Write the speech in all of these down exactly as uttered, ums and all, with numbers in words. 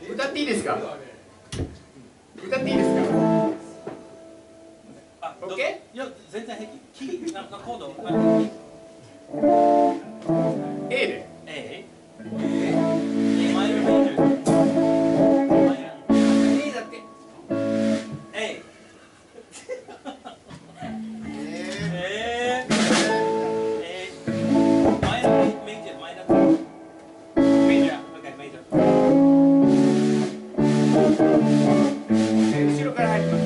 歌っていいですか？歌っていいですか？ あ、 オッケー？いや、全然平気。キー、なんかコード。 ー A で。 A。A マイナーメジャー。 A だって。 A。 えー A。マイナーメジャー、マイナー。 メジャー。 Okay、メジャー。 えー後ろから入ります。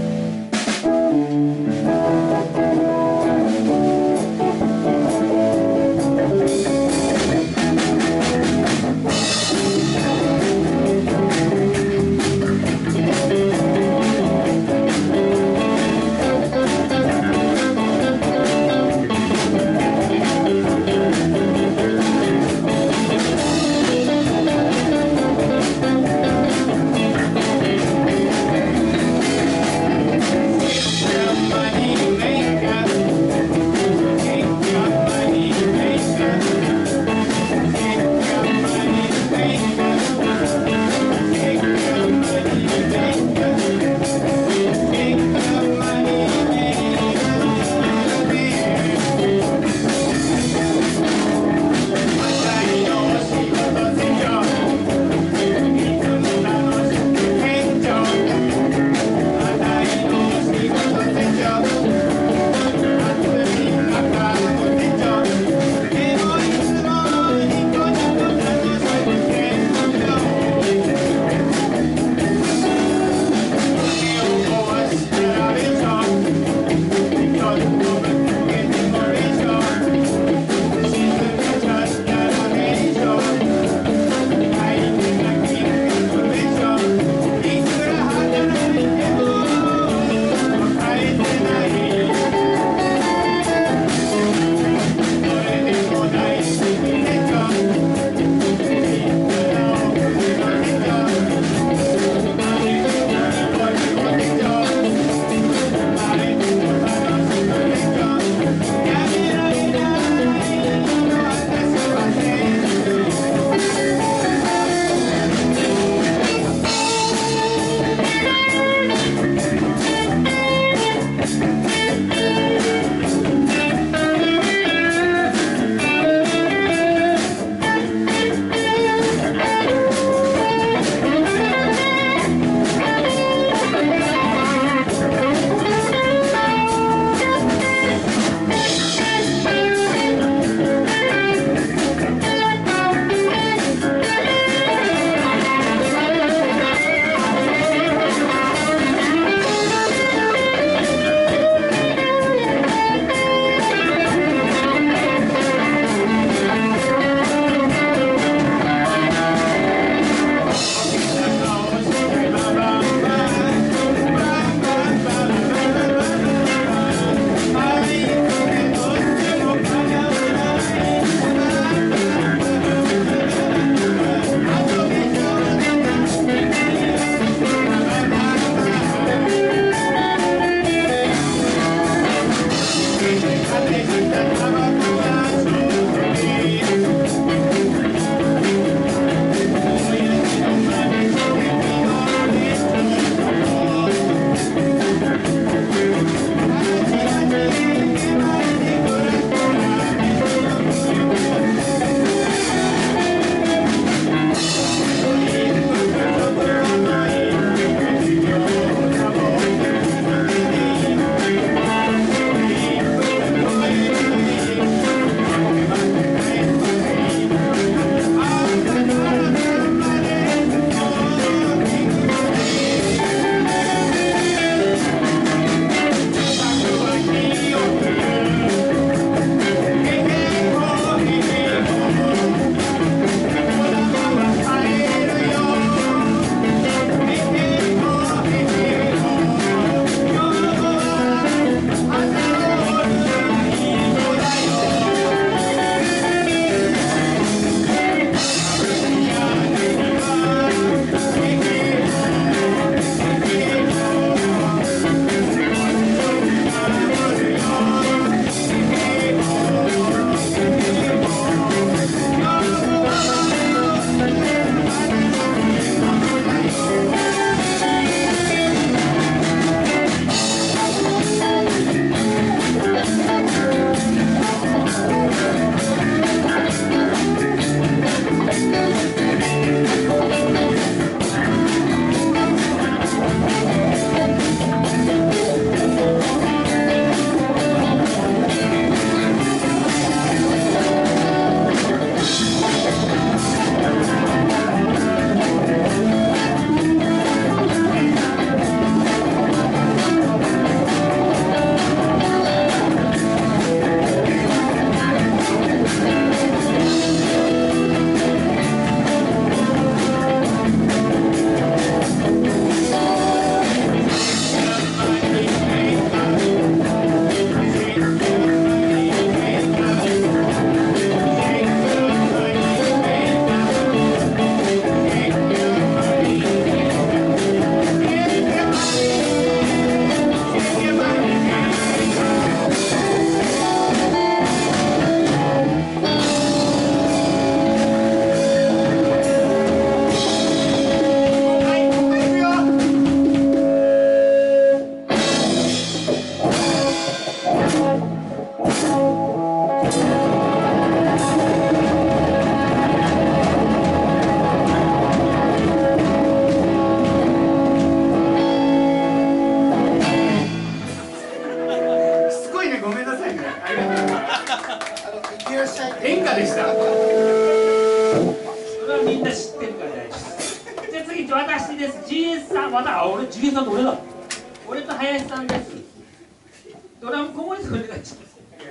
みんな知ってるから大丈夫。じゃあ次私です。 ジーエス さん、またあ俺 ジーエス さんと俺だ。俺と林さんです。ドラム小森さんお願いします。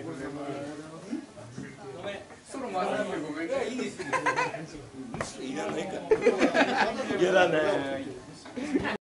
ごめん。 ソロ回さなくてごめんね。 いいです。 いらないから。いらない。